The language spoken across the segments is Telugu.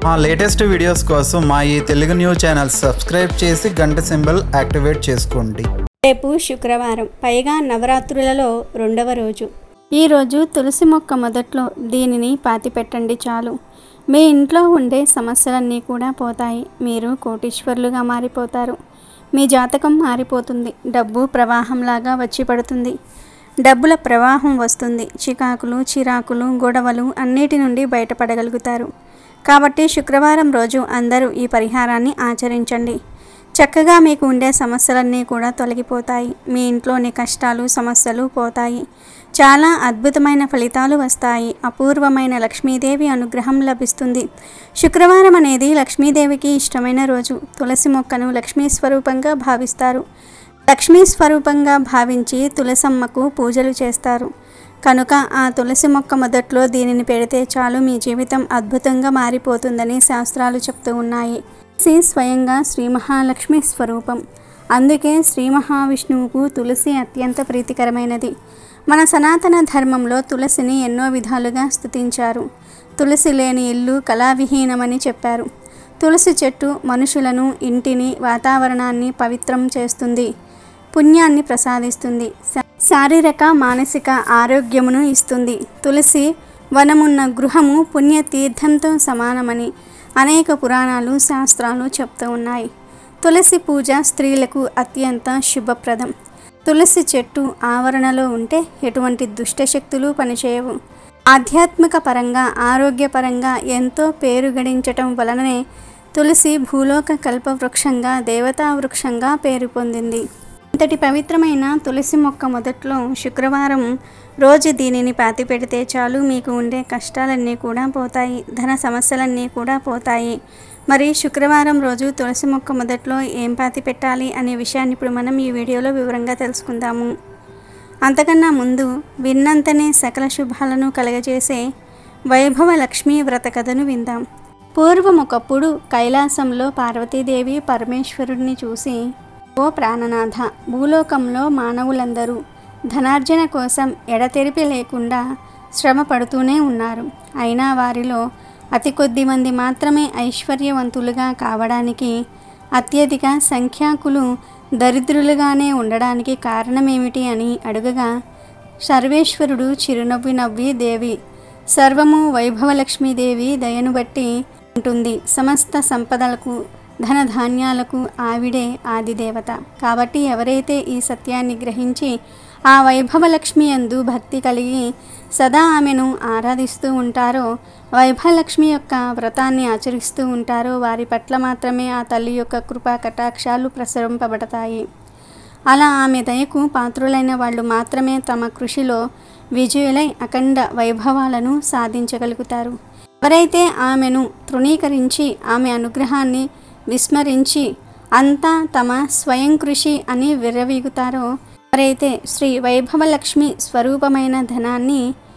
మా లేటెస్ట్ వీడియోస్ కోసం మా ఈ తెలుగు న్యూస్ ఛానల్ సబ్స్క్రైబ్ చేసి గంట సింబల్ యాక్టివేట్ చేసుకోండి. రేపు శుక్రవారం, పైగా నవరాత్రులలో రెండవ రోజు. ఈరోజు తులసి మొక్క మొదట్లో దీనిని పాతిపెట్టండి చాలు. మీ ఇంట్లో ఉండే సమస్యలన్నీ కూడా పోతాయి. మీరు కోటీశ్వరులుగా మారిపోతారు. మీ జాతకం మారిపోతుంది. డబ్బు ప్రవాహంలాగా వచ్చి పడుతుంది. డబ్బుల ప్రవాహం వస్తుంది. చికాకులు, చిరాకులు, గొడవలు అన్నిటి నుండి బయటపడగలుగుతారు. కాబట్టి శుక్రవారం రోజు అందరూ ఈ పరిహారాన్ని ఆచరించండి. చక్కగా మీకు ఉండే సమస్యలన్నీ కూడా తొలగిపోతాయి. మీ ఇంట్లోని కష్టాలు, సమస్యలు పోతాయి. చాలా అద్భుతమైన ఫలితాలు వస్తాయి. అపూర్వమైన లక్ష్మీదేవి అనుగ్రహం లభిస్తుంది. శుక్రవారం అనేది లక్ష్మీదేవికి ఇష్టమైన రోజు. తులసి మొక్కను లక్ష్మీ స్వరూపంగా భావిస్తారు. లక్ష్మీ స్వరూపంగా భావించి తులసమ్మకు పూజలు చేస్తారు. కనుక ఆ తులసి మొక్క మొదట్లో దీనిని పెడితే చాలు, మీ జీవితం అద్భుతంగా మారిపోతుందని శాస్త్రాలు చెప్తూ ఉన్నాయి. తులసి స్వయంగా శ్రీ మహాలక్ష్మి స్వరూపం. అందుకే శ్రీ మహావిష్ణువుకు తులసి అత్యంత ప్రీతికరమైనది. మన సనాతన ధర్మంలో తులసిని ఎన్నో విధాలుగా స్తుతించారు. తులసి లేని ఇల్లు కళావిహీనమని చెప్పారు. తులసి చెట్టు మనుషులను, ఇంటిని, వాతావరణాన్ని పవిత్రం చేస్తుంది. పుణ్యాన్ని ప్రసాదిస్తుంది. శారీరక, మానసిక ఆరోగ్యమును ఇస్తుంది. తులసి వనమున్న గృహము పుణ్యతీర్థంతో సమానమని అనేక పురాణాలు, శాస్త్రాలు చెప్తూ ఉన్నాయి. తులసి పూజ స్త్రీలకు అత్యంత శుభప్రదం. తులసి చెట్టు ఆవరణలో ఉంటే ఎటువంటి దుష్టశక్తులు పనిచేయవు. ఆధ్యాత్మిక పరంగా, ఆరోగ్యపరంగా ఎంతో పేరు గడించటం వలననే తులసి భూలోక కల్పవృక్షంగా, దేవతా వృక్షంగా పేరు పొందింది. ఇంతటి పవిత్రమైన తులసి మొక్క మొదట్లో శుక్రవారం రోజు దీనిని పాతి పెడితే చాలు, మీకు ఉండే కష్టాలన్నీ కూడా పోతాయి. ధన సమస్యలన్నీ కూడా పోతాయి. మరి శుక్రవారం రోజు తులసి మొక్క మొదట్లో ఏం పాతి పెట్టాలి అనే విషయాన్ని ఇప్పుడు మనం ఈ వీడియోలో వివరంగా తెలుసుకుందాము. అంతకన్నా ముందు విన్నంతనే సకల శుభాలను కలగజేసే వైభవ లక్ష్మీ వ్రత కథను విందాం. పూర్వం ఒకప్పుడు కైలాసంలో పార్వతీదేవి పరమేశ్వరుడిని చూసి, ఓ ప్రాణనాథ, భూలోకంలో మానవులందరూ ధనార్జన కోసం ఎడతెరిపి లేకుండా శ్రమ పడుతూనే ఉన్నారు. అయినా వారిలో అతి కొద్ది మంది మాత్రమే ఐశ్వర్యవంతులుగా కావడానికి, అత్యధిక సంఖ్యాకులు దరిద్రులుగానే ఉండడానికి కారణమేమిటి అని అడుగగా, సర్వేశ్వరుడు చిరునవ్వు నవ్వి, దేవి సర్వము వైభవలక్ష్మీదేవి దయను బట్టి ఉంటుంది. సమస్త సంపదలకు, ధనధాన్యాలకు ఆవిడే ఆదిదేవత. కాబట్టి ఎవరైతే ఈ సత్యాన్ని గ్రహించి ఆ వైభవలక్ష్మి యందు భక్తి కలిగి సదా ఆమెను ఆరాధిస్తూ ఉంటారో, వైభవలక్ష్మి యొక్క వ్రతాన్ని ఆచరిస్తూ ఉంటారో, వారి పట్ల మాత్రమే ఆ తల్లి యొక్క కృపా కటాక్షాలు ప్రసరింపబడతాయి. అలా ఆమె దయకు పాత్రులైన వాళ్ళు మాత్రమే తమ కృషిలో విజయులై అఖండ వైభవాలను సాధించగలుగుతారు. ఎవరైతే ఆమెను తృణీకరించి, ఆమె అనుగ్రహాన్ని విస్మరించి అంతా తమ స్వయం కృషి అని విర్రవీగుతారో, ఎవరైతే శ్రీ వైభవలక్ష్మి స్వరూపమైన ధనాన్ని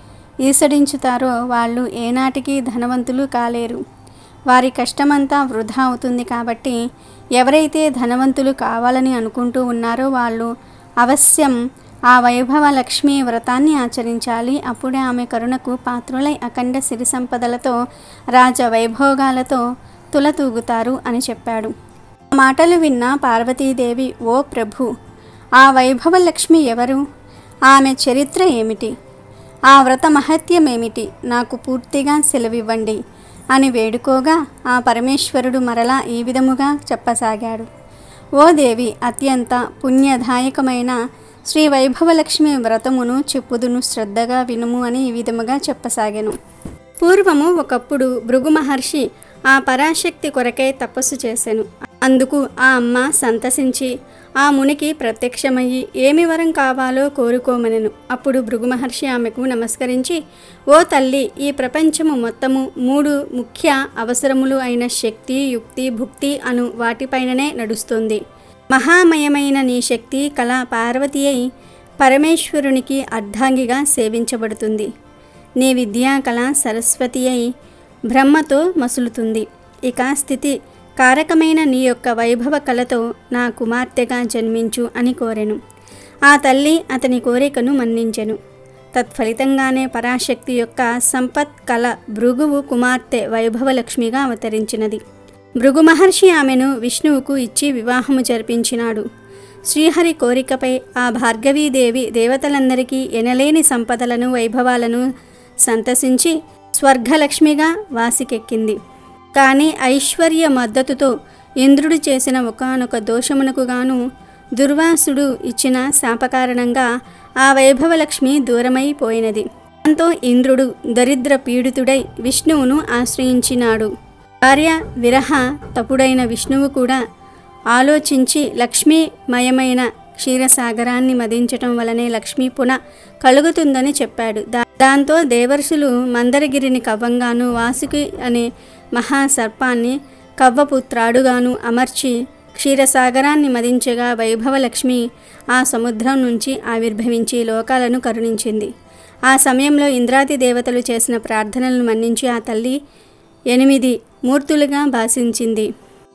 ఈసడించుతారో వాళ్ళు ఏనాటికి ధనవంతులు కాలేరు. వారి కష్టమంతా వృధా అవుతుంది. కాబట్టి ఎవరైతే ధనవంతులు కావాలని అనుకుంటూ ఉన్నారో వాళ్ళు అవశ్యం ఆ వైభవలక్ష్మి వ్రతాన్ని ఆచరించాలి. అప్పుడే ఆమె కరుణకు పాత్రులై అఖండ సిరి సంపదలతో, రాజ వైభోగాలతో తులతూగుతారు అని చెప్పాడు. ఆ మాటలు విన్న పార్వతీదేవి, ఓ ప్రభు, ఆ వైభవలక్ష్మి ఎవరు? ఆమె చరిత్ర ఏమిటి? ఆ వ్రత మహత్యం ఏమిటి? నాకు పూర్తిగా సెలవివ్వండి అని వేడుకోగా, ఆ పరమేశ్వరుడు మరలా ఈ విధముగా చెప్పసాగాడు. ఓ దేవి, అత్యంత పుణ్యదాయకమైన శ్రీ వైభవలక్ష్మి వ్రతమును చెప్పుదును, శ్రద్ధగా వినుము అని ఈ విధముగా చెప్పసాగాను. పూర్వము ఒకప్పుడు భృగు మహర్షి ఆ పరాశక్తి కొరకై తపస్సు చేసెను. అందుకు ఆ అమ్మ సంతసించి ఆ మునికి ప్రత్యక్షమయ్యి ఏమి వరం కావాలో కోరుకోమనెను. అప్పుడు భృగు మహర్షి ఆమెకు నమస్కరించి, ఓ తల్లి, ఈ ప్రపంచము మొత్తము 3 ముఖ్య అవసరములు అయిన శక్తి, యుక్తి, భుక్తి అను వాటిపైననే నడుస్తుంది. మహామయమైన నీ శక్తి కళ పార్వతి అయి పరమేశ్వరునికి అర్ధాంగిగా సేవించబడుతుంది. నీ విద్యా కళ సరస్వతి అయి బ్రహ్మతో మసులుతుంది. ఇక స్థితి కారకమైన నీ యొక్క వైభవ కళతో నా కుమార్తెగా జన్మించు అని కోరెను. ఆ తల్లి అతని కోరికను మన్నించెను. తత్ఫలితంగానే పరాశక్తి యొక్క సంపత్ కళ భృగువు కుమార్తె వైభవలక్ష్మిగా అవతరించినది. భృగు మహర్షి ఆమెను విష్ణువుకు ఇచ్చి వివాహము జరిపించినాడు. శ్రీహరి కోరికపై ఆ భార్గవీదేవి దేవతలందరికీ ఎనలేని సంపదలను వైభవాలను సంతసించి స్వర్గలక్ష్మిగా వాసికెక్కింది. కానీ ఐశ్వర్య మద్దతుతో ఇంద్రుడు చేసిన ఒకానొక దోషమునకు గాను దుర్వాసుడు ఇచ్చిన శాపకారణంగా ఆ వైభవలక్ష్మి దూరమైపోయినది. దాంతో ఇంద్రుడు దరిద్ర పీడితుడై విష్ణువును ఆశ్రయించినాడు. భార్య విరహ తపుడైన విష్ణువు కూడా ఆలోచించి లక్ష్మీమయమైన క్షీరసాగరాన్ని మదించటం వలనే లక్ష్మీ పున కలుగుతుందని చెప్పాడు. దాంతో దేవర్షులు మందరగిరిని కవ్వంగాను వాసుకి అనే మహాసర్పాన్ని కవ్వపుత్రాడుగాను అమర్చి క్షీరసాగరాన్ని మదించగా వైభవలక్ష్మి ఆ సముద్రం నుంచి ఆవిర్భవించి లోకాలను కరుణించింది. ఆ సమయంలో ఇంద్రాది దేవతలు చేసిన ప్రార్థనలను మన్నించి ఆ తల్లి 8 మూర్తులుగా భాషించింది.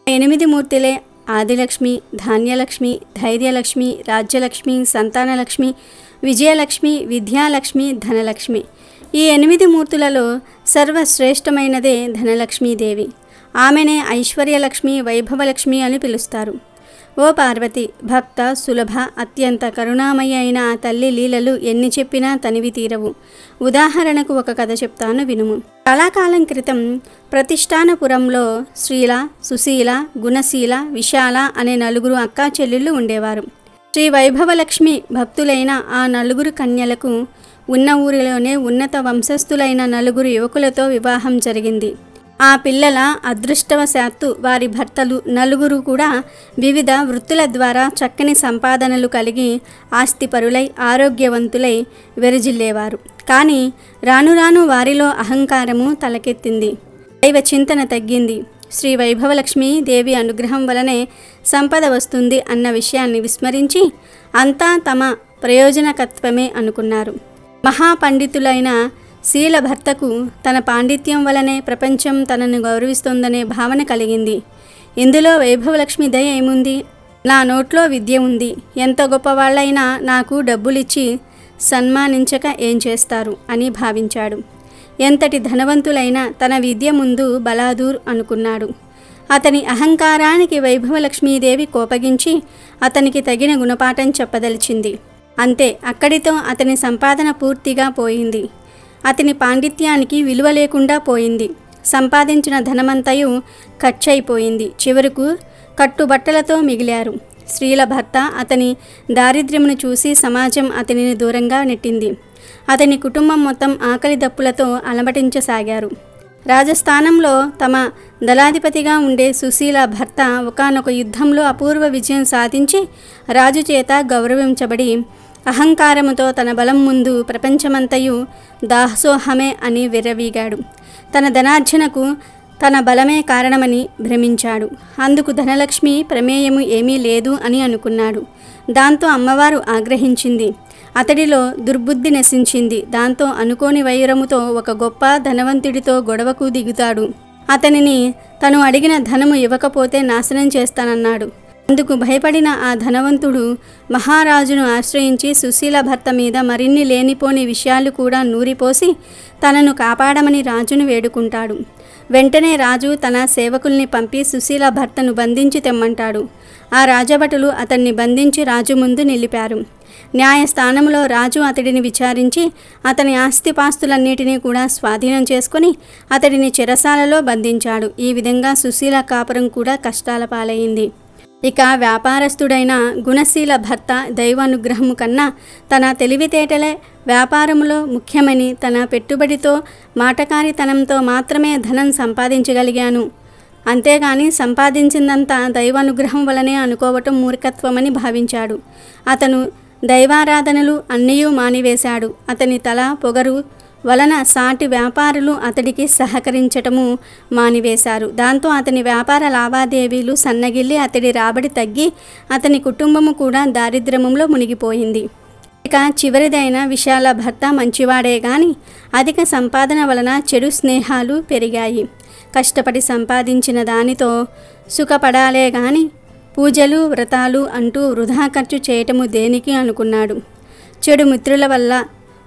8 మూర్తులే ఆదిలక్ష్మి, ధాన్యలక్ష్మి, ధైర్యలక్ష్మి, రాజ్యలక్ష్మి, సంతానలక్ష్మి, విజయలక్ష్మి, విద్యాలక్ష్మి, ధనలక్ష్మి. ఈ 8 మూర్తులలో సర్వశ్రేష్టమైనదే ధనలక్ష్మీదేవి. ఆమెనే ఐశ్వర్యలక్ష్మి, వైభవలక్ష్మి అని పిలుస్తారు. ఓ పార్వతి, భక్త సులభ అత్యంత కరుణామయ అయిన ఆ తల్లి లీలలు ఎన్ని చెప్పినా తనివి తీరవు. ఉదాహరణకు ఒక కథ చెప్తాను వినుము. చాలా కాలం క్రితం ప్రతిష్టానపురంలో శ్రీల, సుశీల, గుణశీల, విశాల అనే 4 అక్కా చెల్లెళ్ళు ఉండేవారు. శ్రీ వైభవలక్ష్మి భక్తులైన ఆ 4 కన్యలకు ఉన్న ఊరిలోనే ఉన్నత వంశస్థులైన 4 యువకులతో వివాహం జరిగింది. ఆ పిల్లల అదృష్టవశాత్తు వారి భర్తలు 4 కూడా వివిధ వృత్తుల ద్వారా చక్కని సంపాదనలు కలిగి ఆస్తిపరులై ఆరోగ్యవంతులై వెరజిల్లేవారు. కానీ రాను రాను వారిలో అహంకారము తలకెత్తింది. దైవ చింతన తగ్గింది. శ్రీ వైభవలక్ష్మి దేవి అనుగ్రహం వలనే సంపద వస్తుంది అన్న విషయాన్ని విస్మరించి అంతా తమ ప్రయోజనకత్వమే అనుకున్నారు. మహాపండితులైన శీల భర్తకు తన పాండిత్యం వలనే ప్రపంచం తనను గౌరవిస్తోందనే భావన కలిగింది. ఇందులో వైభవలక్ష్మి దయ ఏముంది? నా నోట్లో విద్య ఉంది, ఎంత గొప్పవాళ్ళైనా నాకు డబ్బులిచ్చి సన్మానించక ఏం చేస్తారు అని భావించాడు. ఎంతటి ధనవంతులైనా తన విద్య ముందు బలాదూర్ అనుకున్నాడు. అతని అహంకారానికి వైభవలక్ష్మీదేవి కోపగించి అతనికి తగిన గుణపాఠం చెప్పదలిచింది. అంతే, అక్కడితో అతని సంపాదన పూర్తిగా పోయింది. అతని పాండిత్యానికి విలువ లేకుండా పోయింది. సంపాదించిన ధనమంతయు ఖర్చయిపోయింది. చివరకు కట్టుబట్టలతో మిగిలారు. స్త్రీల భర్త అతని దారిద్ర్యమును చూసి సమాజం అతనిని దూరంగా నెట్టింది. అతని కుటుంబం మొత్తం ఆకలి దప్పులతో అలమటించసాగారు. రాజస్థానంలో తమ దళాధిపతిగా ఉండే సుశీల భర్త ఒకానొక యుద్ధంలో అపూర్వ విజయం సాధించి రాజు చేత గౌరవించబడి అహంకారముతో తన బలం ముందు ప్రపంచమంతయు దాసోహమే అని విర్రవీగాడు. తన ధనార్జనకు తన బలమే కారణమని భ్రమించాడు. అందుకు ధనలక్ష్మి ప్రమేయము ఏమీ లేదు అని అనుకున్నాడు. దాంతో అమ్మవారు ఆగ్రహించింది. అతడిలో దుర్బుద్ధి నశించింది. దాంతో అనుకోని వైరముతో ఒక గొప్ప ధనవంతుడితో గొడవకు దిగుతాడు. అతనిని తను అడిగిన ధనము ఇవ్వకపోతే నాశనం చేస్తానన్నాడు. అందుకు భయపడిన ఆ ధనవంతుడు మహారాజును ఆశ్రయించి సుశీల భర్త మీద మరిన్ని లేనిపోని విషయాలు కూడా నూరిపోసి తనను కాపాడమని రాజును వేడుకుంటాడు. వెంటనే రాజు తన సేవకుల్ని పంపి సుశీల భర్తను బంధించి తెమ్మంటాడు. ఆ రాజభటులు అతన్ని బంధించి రాజు ముందు నిలిపారు. న్యాయస్థానంలో రాజు అతడిని విచారించి అతని ఆస్తిపాస్తులన్నిటినీ కూడా స్వాధీనం చేసుకుని అతడిని చెరసాలలో బంధించాడు. ఈ విధంగా సుశీల కాపురం కూడా కష్టాల పాలైంది. ఇక వ్యాపారస్తుడైన గుణశీల భర్త దైవానుగ్రహము కన్నా తన తెలివితేటలే వ్యాపారములో ముఖ్యమని, తన పెట్టుబడితో మాటకారితనంతో మాత్రమే ధనం సంపాదించగలిగాను, అంతేగాని సంపాదించిందంతా దైవానుగ్రహం వలనే అనుకోవటం మూర్ఖత్వమని భావించాడు. అతను దైవారాధనలు అన్నయూ మానివేశాడు. అతని తల పొగరు వలన సాటి వ్యాపారులు అతడికి సహకరించటము మానివేశారు. దాంతో అతని వ్యాపార లావాదేవీలు సన్నగిల్లి అతడి రాబడి తగ్గి అతని కుటుంబము కూడా దారిద్ర్యములో మునిగిపోయింది. ఇక చివరిదైన విశాల భర్త మంచివాడే గాని అధిక సంపాదన వలన చెడు స్నేహాలు పెరిగాయి. కష్టపడి సంపాదించిన దానితో సుఖపడాలే గాని పూజలు వ్రతాలు అంటూ వృధా ఖర్చు చేయటము దేనికి అనుకున్నాడు. చెడు మిత్రుల వల్ల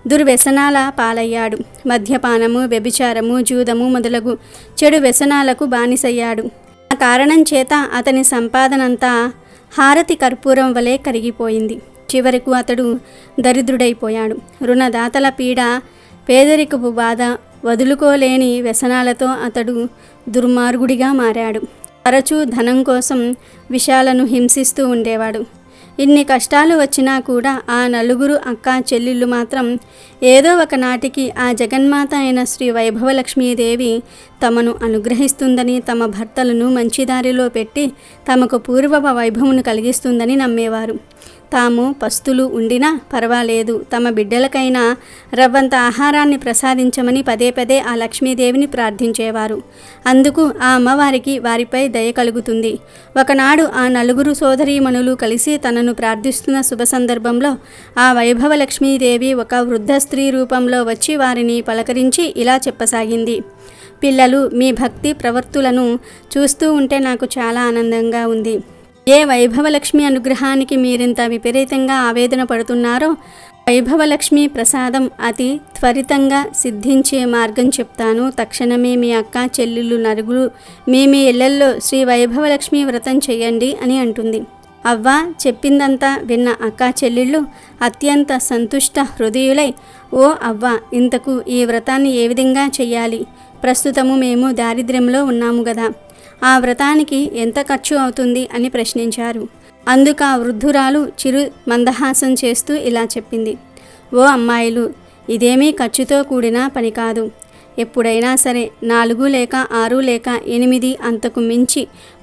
దుర్వ్యసనాల పాలయ్యాడు. మద్యపానము, వ్యభిచారము, జూదము మొదలగు చెడు వ్యసనాలకు బానిసయ్యాడు. ఆ కారణం చేత అతని సంపాదనంతా హారతి కర్పూరం వలె కరిగిపోయింది. చివరకు అతడు దరిద్రుడైపోయాడు. రుణదాతల పీడ, పేదరికపు బాధ, వదులుకోలేని వ్యసనాలతో అతడు దుర్మార్గుడిగా మారాడు. తరచూ ధనం కోసం విషాలను హింసిస్తూ ఉండేవాడు. ఇన్ని కష్టాలు వచ్చినా కూడా ఆ నలుగురు అక్క చెల్లెళ్ళు మాత్రం ఏదో ఒకనాటికి ఆ జగన్మాత అయిన శ్రీ వైభవలక్ష్మీదేవి తమను అనుగ్రహిస్తుందని, తమ భర్తలను మంచిదారిలో పెట్టి తమకు పూర్వ వైభవమును కలిగిస్తుందని నమ్మేవారు. తాము పస్తులు ఉండినా పర్వాలేదు, తమ బిడ్డలకైనా రవ్వంత ఆహారాన్ని ప్రసాదించమని పదే పదే ఆ లక్ష్మీదేవిని ప్రార్థించేవారు. అందుకు ఆ అమ్మవారికి వారిపై దయ కలుగుతుంది. ఒకనాడు ఆ నలుగురు సోదరీమణులు కలిసి తనను ప్రార్థిస్తున్న శుభ సందర్భంలో ఆ వైభవలక్ష్మీదేవి ఒక వృద్ధ స్త్రీ రూపంలో వచ్చి వారిని పలకరించి ఇలా చెప్పసాగింది: పిల్లలు, మీ భక్తి ప్రవర్తులను చూస్తూ ఉంటే నాకు చాలా ఆనందంగా ఉంది. ఏ వైభవలక్ష్మి అనుగ్రహానికి మీరింత విపరీతంగా ఆవేదన పడుతున్నారో వైభవలక్ష్మి ప్రసాదం అతి త్వరితంగా సిద్ధించే మార్గం చెప్తాను. తక్షణమే మీ అక్క చెల్లెళ్ళు నలుగురు మీ ఇళ్లల్లో శ్రీ వైభవలక్ష్మి వ్రతం చేయండి అని అంటుంది. అవ్వ చెప్పిందంతా విన్న అక్కా చెల్లెళ్ళు అత్యంత సంతుష్ట హృదయులై, ఓ అవ్వ, ఇంతకు ఈ వ్రతాన్ని ఏ విధంగా చెయ్యాలి? ప్రస్తుతము మేము దారిద్ర్యంలో ఉన్నాము గదా, ఆ వ్రతానికి ఎంత ఖర్చు అవుతుంది అని ప్రశ్నించారు. అందుకు ఆ వృద్ధురాలు చిరు మందహాసం చేస్తూ ఇలా చెప్పింది: ఓ అమ్మాయిలు, ఇదేమీ ఖర్చుతో కూడిన పని కాదు. ఎప్పుడైనా సరే 4 లేక 6 లేక 8 అంతకు మించి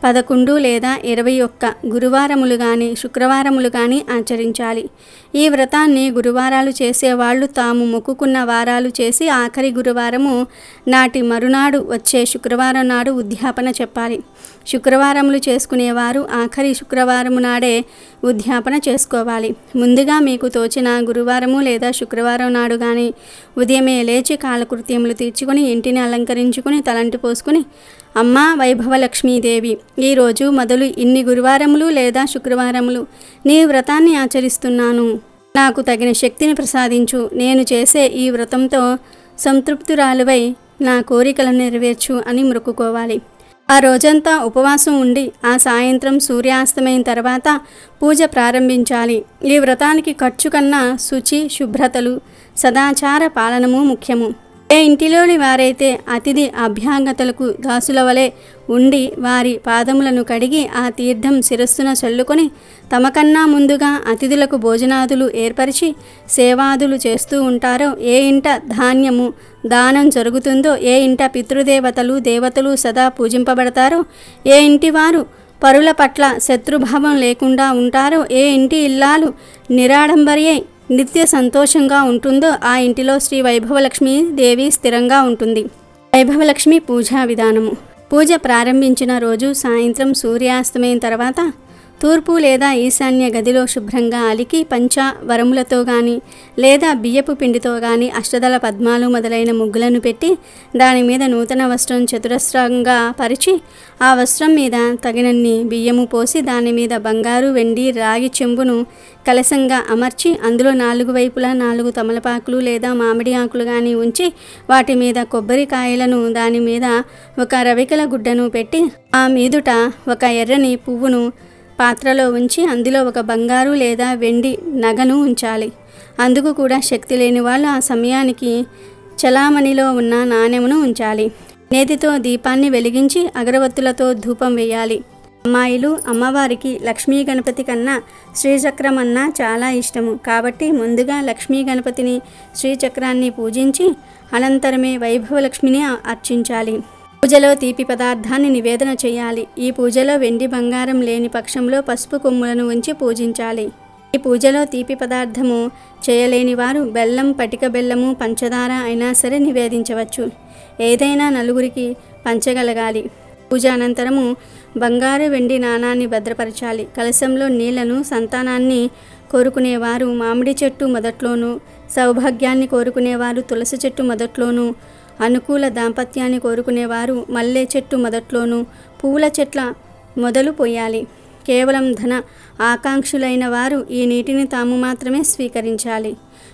11 లేదా 21 గురువారములు కానీ శుక్రవారములు కానీ ఆచరించాలి. ఈ వ్రతాన్ని గురువారాలు చేసేవాళ్ళు తాము మొక్కుకున్న వారాలు చేసి ఆఖరి గురువారము నాటి మరునాడు వచ్చే శుక్రవారం నాడు ఉద్యాపన చెప్పాలి. శుక్రవారములు చేసుకునేవారు ఆఖరి శుక్రవారము నాడే ఉద్యాపన చేసుకోవాలి. ముందుగా మీకు తోచిన గురువారము లేదా శుక్రవారం నాడు కానీ ఉదయమే లేచి కాలకృత్యములు తీర్చుకొని ఇంటిని అలంకరించుకుని తలంటి పోసుకుని, అమ్మా వైభవలక్ష్మీదేవి, ఈరోజు మొదలు ఇన్ని గురువారములు లేదా శుక్రవారములు నీ వ్రతాన్ని ఆచరిస్తున్నాను. నాకు తగిన శక్తిని ప్రసాదించు. నేను చేసే ఈ వ్రతంతో సంతృప్తురాలువై నా కోరికలను నెరవేర్చు అని మొక్కుకోవాలి. ఆ రోజంతా ఉపవాసం ఉండి ఆ సాయంత్రం సూర్యాస్తమైన తర్వాత పూజ ప్రారంభించాలి. ఈ వ్రతానికి ఖర్చు కన్నా శుచి, శుభ్రతలు, సదాచార పాలనము ముఖ్యము. ఏ ఇంటిలోని వారైతే అతిథి అభ్యాంగతలకు దాసుల వలె ఉండి వారి పాదములను కడిగి ఆ తీర్థం శిరస్సున చల్లుకొని తమకన్నా ముందుగా అతిథులకు భోజనాదులు ఏర్పరిచి సేవాదులు చేస్తూ ఉంటారో, ఏ ఇంట ధాన్యము దానం జరుగుతుందో, ఏ ఇంట పితృదేవతలు దేవతలు సదా పూజింపబడతారో, ఏ ఇంటి వారు పరుల పట్ల శత్రుభావం లేకుండా ఉంటారో, ఏ ఇంటి ఇల్లాలు నిరాడంబరియై నిత్య సంతోషంగా ఉంటుందో ఆ ఇంటిలో శ్రీ వైభవలక్ష్మీ దేవి స్థిరంగా ఉంటుంది. వైభవలక్ష్మి పూజా విధానము. పూజ ప్రారంభించిన రోజు సాయంత్రం సూర్యాస్తమయం తర్వాత తూర్పు లేదా ఈశాన్య గదిలో శుభ్రంగా అలికి పంచావరములతో కానీ లేదా బియ్యపు పిండితో కానీ అష్టదళ పద్మాలు మొదలైన ముగ్గులను పెట్టి దాని మీద నూతన వస్త్రం చతురస్రంగా పరిచి ఆ వస్త్రం మీద తగినన్ని బియ్యము పోసి దాని మీద బంగారు, వెండి, రాగి చెంబును కలశంగా అమర్చి అందులో 4 వైపులా 4 తమలపాకులు లేదా మామిడి ఆకులు కానీ ఉంచి వాటి మీద కొబ్బరికాయలను దాని మీద ఒక రవికల గుడ్డను పెట్టి ఆ మీదుట ఒక ఎర్రని పువ్వును పాత్రలో ఉంచి అందులో ఒక బంగారు లేదా వెండి నగను ఉంచాలి. అందుకు కూడా శక్తి లేని వాళ్ళు ఆ సమయానికి చలామణిలో ఉన్న నాణెమును ఉంచాలి. నేతితో దీపాన్ని వెలిగించి అగరవత్తులతో ధూపం వేయాలి. అమ్మాయిలు, అమ్మవారికి లక్ష్మీ గణపతి కన్నా శ్రీచక్రం అన్నా చాలా ఇష్టము. కాబట్టి ముందుగా లక్ష్మీ గణపతిని, శ్రీచక్రాన్ని పూజించి అనంతరమే వైభవలక్ష్మిని అర్చించాలి. పూజలో తీపి పదార్థాన్ని నివేదన చేయాలి. ఈ పూజలో వెండి బంగారం లేని పక్షంలో పసుపు కొమ్ములను ఉంచి పూజించాలి. ఈ పూజలో తీపి పదార్థము చేయలేని వారు బెల్లం, పటిక బెల్లము, పంచదార అయినా సరే నివేదించవచ్చు. ఏదైనా నలుగురికి పంచగలగాలి. పూజ అనంతరము బంగారు, వెండి నాణాన్ని భద్రపరచాలి. కలశంలో నీళ్లను సంతానాన్ని కోరుకునేవారు మామిడి చెట్టు మొదట్లోనూ, సౌభాగ్యాన్ని కోరుకునేవారు తులసి చెట్టు మొదట్లోనూ, అనుకూల దాంపత్యాన్ని కోరుకునేవారు మల్లె చెట్టు మొదట్లోనూ పువ్వుల చెట్ల మొదలు పోయాలి. కేవలం ధన ఆకాంక్షులైన వారు ఈ నీటిని తాము మాత్రమే స్వీకరించాలి.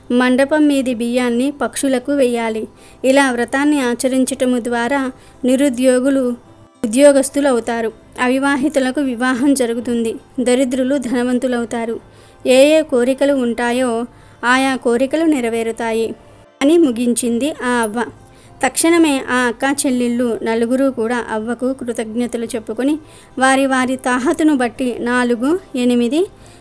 మండపం మీది బియ్యాన్ని పక్షులకు వేయాలి. ఇలా వ్రతాన్ని ఆచరించటము ద్వారా నిరుద్యోగులు ఉద్యోగస్తులు అవుతారు, అవివాహితులకు వివాహం జరుగుతుంది, దరిద్రులు ధనవంతులవుతారు, ఏ ఏ కోరికలు ఉంటాయో ఆయా కోరికలు నెరవేరుతాయి అని ముగించింది ఆ అవ్వ. తక్షణమే ఆ అక్కా చెల్లెళ్ళు నలుగురు కూడా అవ్వకు కృతజ్ఞతలు చెప్పుకొని వారి వారి తాహతును బట్టి 4, 8,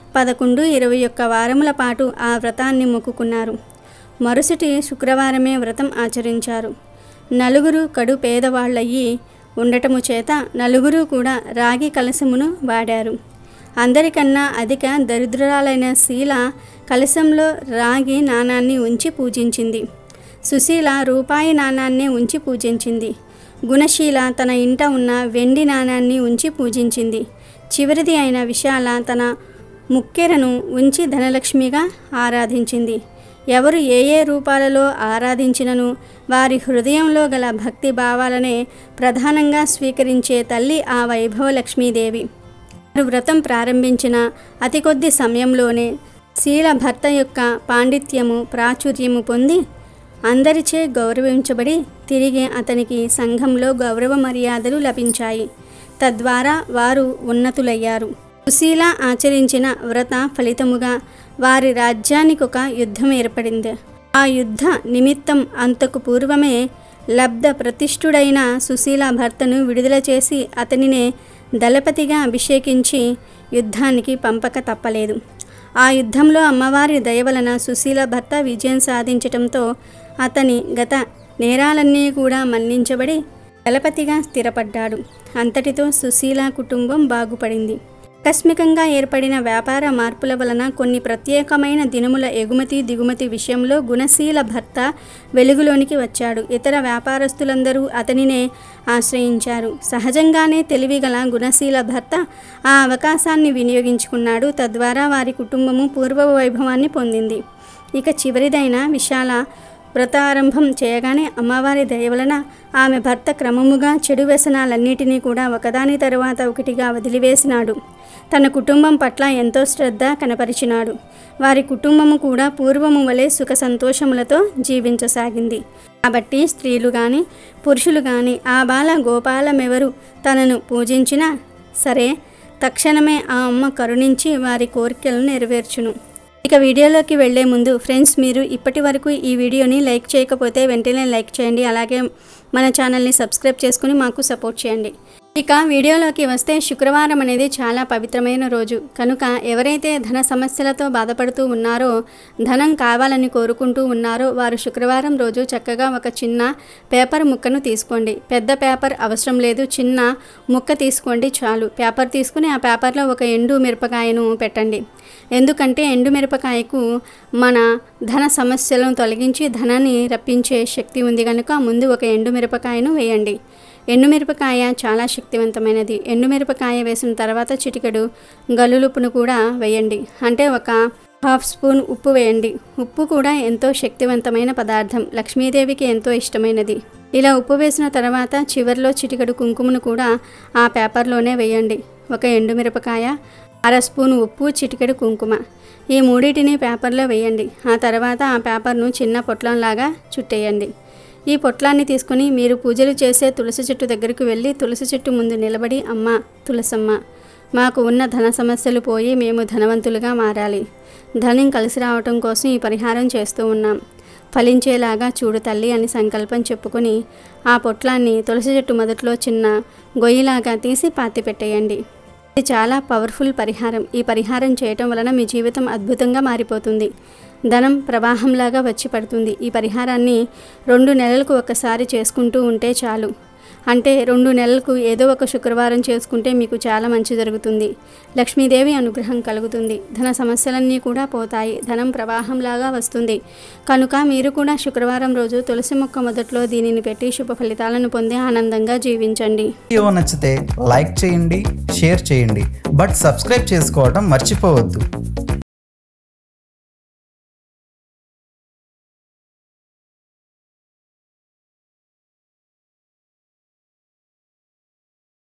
11, 21 వారముల పాటు ఆ వ్రతాన్ని మొక్కుకున్నారు. మరుసటి శుక్రవారమే వ్రతం ఆచరించారు. నలుగురు కడు పేదవాళ్ళయ్యి ఉండటము చేత నలుగురు కూడా రాగి కలశమును వాడారు. అందరికన్నా అధిక దరిద్రురాలైన శీల కలశంలో రాగి నాణాన్ని ఉంచి పూజించింది. సుశీల రూపాయి నాణాన్ని ఉంచి పూజించింది. గుణశీల తన ఇంట ఉన్న వెండి నాణాన్ని ఉంచి పూజించింది. చివరిది అయిన విశాల తన ముక్కెరను ఉంచి ధనలక్ష్మిగా ఆరాధించింది. ఎవరు ఏ ఏ రూపాలలో ఆరాధించినను వారి హృదయంలో గల భక్తి భావాలనే ప్రధానంగా స్వీకరించే తల్లి ఆ వైభవ లక్ష్మీదేవి. వ్రతం ప్రారంభించిన అతి కొద్ది సమయంలోనే శీల భర్త యొక్క పాండిత్యము ప్రాచుర్యము పొంది అందరిచే గౌరవించబడి తిరిగి అతనికి సంఘంలో గౌరవ మర్యాదలు లభించాయి. తద్వారా వారు ఉన్నతులయ్యారు. సుశీల ఆచరించిన వ్రత ఫలితముగా వారి రాజ్యానికి ఒక యుద్ధం ఏర్పడింది. ఆ యుద్ధ నిమిత్తం అంతకు పూర్వమే లబ్ధ ప్రతిష్ఠుడైన సుశీల భర్తను విడుదల చేసి అతనినే దళపతిగా అభిషేకించి యుద్ధానికి పంపక తప్పలేదు. ఆ యుద్ధంలో అమ్మవారి దయ వలన సుశీల భర్త విజయం సాధించటంతో అతని గత నేరాలన్నీ కూడా మన్నించబడి దళపతిగా స్థిరపడ్డాడు. అంతటితో సుశీల కుటుంబం బాగుపడింది. ఆకస్మికంగా ఏర్పడిన వ్యాపార మార్పుల వలన కొన్ని ప్రత్యేకమైన దినుముల ఎగుమతి దిగుమతి విషయంలో గుణశీల భర్త వెలుగులోనికి వచ్చాడు. ఇతర వ్యాపారస్తులందరూ అతనినే ఆశ్రయించారు. సహజంగానే తెలివిగల గుణశీల భర్త ఆ అవకాశాన్ని వినియోగించుకున్నాడు. తద్వారా వారి కుటుంబము పూర్వ వైభవాన్ని పొందింది. ఇక చివరిదైన విశాల వ్రతారంభం చేయగానే అమ్మవారి దయ వలన ఆమె భర్త క్రమముగా చెడు వ్యసనాలన్నిటినీ కూడా ఒకదాని తరువాత ఒకటిగా వదిలివేసినాడు. తన కుటుంబం పట్ల ఎంతో శ్రద్ధ కనపరిచినాడు. వారి కుటుంబము కూడా పూర్వము వలె సుఖ సంతోషములతో జీవించసాగింది. కాబట్టి స్త్రీలు కానీ పురుషులు కానీ ఆ బాల గోపాలమెవరు తనను పూజించినా సరే తక్షణమే ఆ అమ్మ కరుణించి వారి కోరికలను నెరవేర్చును. ఇక వీడియోలోకి వెళ్లే ముందు ఫ్రెండ్స్, మీరు ఇప్పటి వరకు ఈ వీడియోని లైక్ చేయకపోతే వెంటనే లైక్ చేయండి. అలాగే మన ఛానల్ని సబ్స్క్రైబ్ చేసుకుని మాకు సపోర్ట్ చేయండి. ఇక వీడియోలోకి వస్తే శుక్రవారం అనేది చాలా పవిత్రమైన రోజు కనుక ఎవరైతే ధన సమస్యలతో బాధపడుతూ ఉన్నారో, ధనం కావాలని కోరుకుంటూ ఉన్నారో వారు శుక్రవారం రోజు చక్కగా ఒక చిన్న పేపర్ ముక్కను తీసుకోండి. పెద్ద పేపర్ అవసరం లేదు, చిన్న ముక్క తీసుకోండి చాలు. పేపర్ తీసుకుని ఆ పేపర్లో ఒక ఎండు మిరపకాయను పెట్టండి. ఎందుకంటే ఎండు మిరపకాయకు మన ధన సమస్యలను తొలగించి ధనాన్ని రప్పించే శక్తి ఉంది కనుక ముందు ఒక ఎండు మిరపకాయను వేయండి. ఎండుమిరపకాయ చాలా శక్తివంతమైనది. ఎండుమిరపకాయ వేసిన తర్వాత చిటికెడు గల్లులుప్పును కూడా వేయండి. అంటే ఒక హాఫ్ స్పూన్ ఉప్పు వేయండి. ఉప్పు కూడా ఎంతో శక్తివంతమైన పదార్థం, లక్ష్మీదేవికి ఎంతో ఇష్టమైనది. ఇలా ఉప్పు వేసిన తర్వాత చివరిలో చిటికెడు కుంకుమను కూడా ఆ పేపర్లోనే వేయండి. ఒక ఎండుమిరపకాయ, 1/2 స్పూన్ ఉప్పు, చిటికెడు కుంకుమ, ఈ మూడింటిని పేపర్లో వేయండి. ఆ తర్వాత ఆ పేపర్ను చిన్న పొట్లంలాగా చుట్టేయండి. ఈ పొట్లాన్ని తీసుకుని మీరు పూజలు చేసే తులసి చెట్టు దగ్గరికి వెళ్ళి తులసి చెట్టు ముందు నిలబడి, అమ్మ తులసమ్మ, మాకు ఉన్న ధన సమస్యలు పోయి మేము ధనవంతులుగా మారాలి, ధనం కలిసి రావటం కోసం ఈ పరిహారం చేస్తూ ఉన్నాం, ఫలించేలాగా చూడు తల్లి అని సంకల్పం చెప్పుకొని ఆ పొట్లాన్ని తులసి చెట్టు మొదట్లో చిన్న గొయ్యిలాగా తీసి పాతి పెట్టేయండి. ఇది చాలా పవర్ఫుల్ పరిహారం. ఈ పరిహారం చేయటం వలన మీ జీవితం అద్భుతంగా మారిపోతుంది. ధనం ప్రవాహంలాగా వచ్చి పడుతుంది. ఈ పరిహారాన్ని 2 నెలలకు ఒకసారి చేసుకుంటూ ఉంటే చాలు. అంటే 2 నెలలకు ఏదో ఒక శుక్రవారం చేసుకుంటే మీకు చాలా మంచి జరుగుతుంది. లక్ష్మీదేవి అనుగ్రహం కలుగుతుంది. ధన సమస్యలన్నీ కూడా పోతాయి. ధనం ప్రవాహంలాగా వస్తుంది. కనుక మీరు కూడా శుక్రవారం రోజు తులసి మొక్క మొదట్లో దీనిని పెట్టి శుభ ఫలితాలను పొంది ఆనందంగా జీవించండి. వీడియో నచ్చితే లైక్ చేయండి, షేర్ చేయండి, బట్ సబ్స్క్రైబ్ చేసుకోవడం మర్చిపోవద్దు.